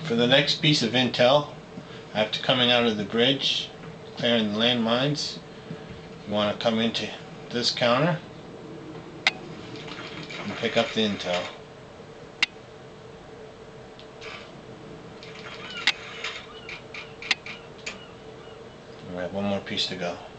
For the next piece of intel, after coming out of the bridge, clearing the landmines, you want to come into this counter and pick up the intel. We have one more piece to go.